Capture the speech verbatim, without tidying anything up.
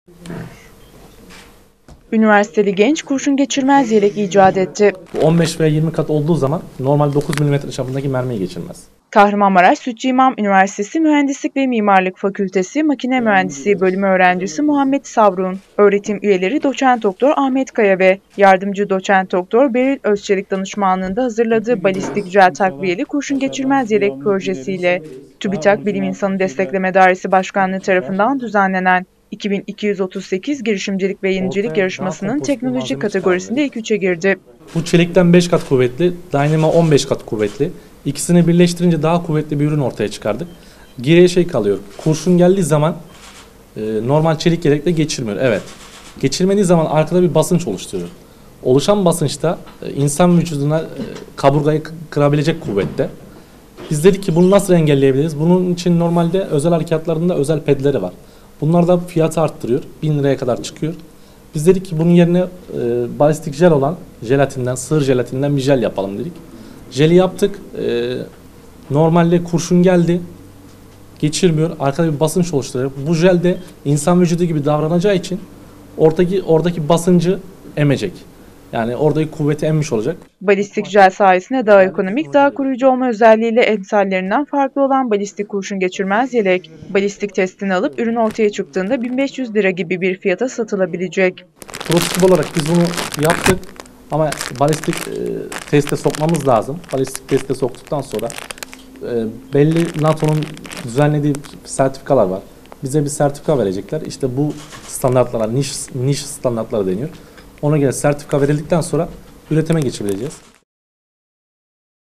Üniversiteli genç kurşun geçirmez yelek icat etti. on beş veya yirmi kat olduğu zaman normal dokuz milimetre çapındaki mermiyi geçirmez. Kahramanmaraş Sütçü İmam Üniversitesi Mühendislik ve Mimarlık Fakültesi Makine Mühendisliği Bölümü öğrencisi Muhammed Sabrun, öğretim üyeleri Doçent Doktor Ahmet Kaya ve Yardımcı Doçent Doktor Beril Özçelik danışmanlığında hazırladığı balistik jel takviyeli kurşun geçirmez yelek projesiyle TÜBİTAK Bilim İnsanı Destekleme Dairesi Başkanlığı tarafından düzenlenen iki bin iki yüz otuz sekiz girişimcilik ve yenicilik yarışmasının teknoloji kategorisinde ilk üçe girdi. Bu çelikten beş kat kuvvetli, Dynamo on beş kat kuvvetli. İkisini birleştirince daha kuvvetli bir ürün ortaya çıkardık. Geriye şey kalıyor, kurşun geldiği zaman e, normal çelik yelekle geçirmiyor. Evet, geçirmediği zaman arkada bir basınç oluşturuyor. Oluşan basınçta e, insan vücuduna e, kaburgayı kırabilecek kuvvette. Biz dedik ki bunu nasıl engelleyebiliriz? Bunun için normalde özel harekatlarında özel pedleri var. Bunlar da fiyatı arttırıyor. bin liraya kadar çıkıyor. Biz dedik ki bunun yerine e, balistik jel olan jelatinden, sığır jelatinden bir jel yapalım dedik. Jeli yaptık. E, normalde kurşun geldi. Geçirmiyor. Arkada bir basınç oluşturuyor. Bu jel de insan vücudu gibi davranacağı için oradaki oradaki basıncı emecek. Yani oradaki kuvveti emmiş olacak. Balistik jel sayesinde daha ekonomik, daha koruyucu olma özelliğiyle emsallerinden farklı olan balistik kurşun geçirmez yelek, balistik testini alıp ürün ortaya çıktığında bin beş yüz lira gibi bir fiyata satılabilecek. Prototip olarak biz bunu yaptık ama balistik e, teste sokmamız lazım. Balistik teste soktuktan sonra e, belli NATO'nun düzenlediği sertifikalar var. Bize bir sertifika verecekler. İşte bu standartlara, niş, niş standartları deniyor. Ona göre sertifika verildikten sonra üretime geçebileceğiz.